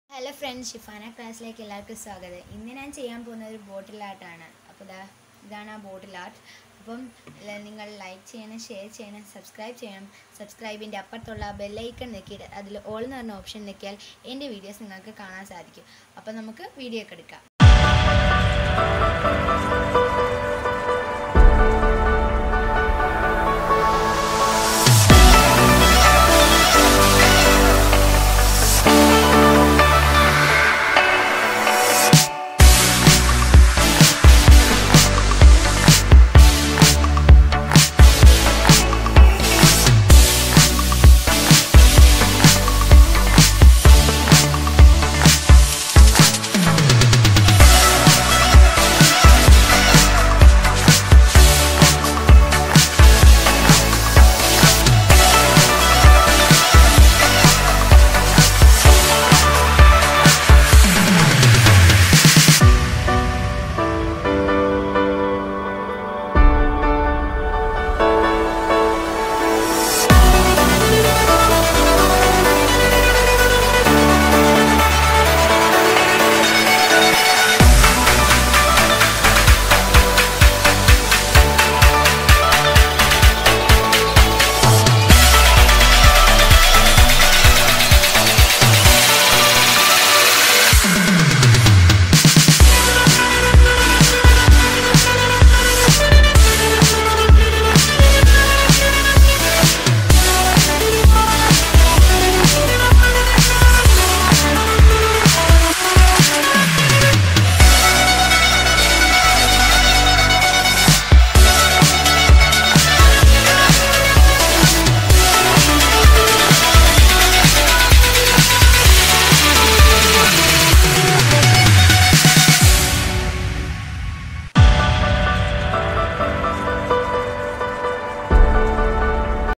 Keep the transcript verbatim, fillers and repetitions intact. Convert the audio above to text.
Hello friends, Shifana ക്ലാസ്സിലേക്ക് എല്ലാവർക്കും സ്വാഗതം. ഇന്ന് ഞാൻ ചെയ്യാൻ പോകുന്ന ഒരു ബോട്ടിൽ ആർട്ടാണ്. അപ്പോൾ ഇതാ ഇതാണ് ആ ബോട്ടിൽ ആർട്ട്. അപ്പം നിങ്ങൾ ലൈക്ക് ചെയ്യണം, ഷെയർ ചെയ്യണം, സബ്സ്ക്രൈബ് ചെയ്യണം. സബ്സ്ക്രൈബിൻ്റെ അപ്പുറത്തുള്ള ബെല്ലൈക്കൺ ഞെക്കിയിട്ട് അതിൽ ഓൾ എന്ന് പറഞ്ഞ ഓപ്ഷൻ ഞെക്കിയാൽ എൻ്റെ വീഡിയോസ് നിങ്ങൾക്ക് കാണാൻ സാധിക്കും. അപ്പോൾ നമുക്ക് വീഡിയോ ഒക്കെ എടുക്കാം.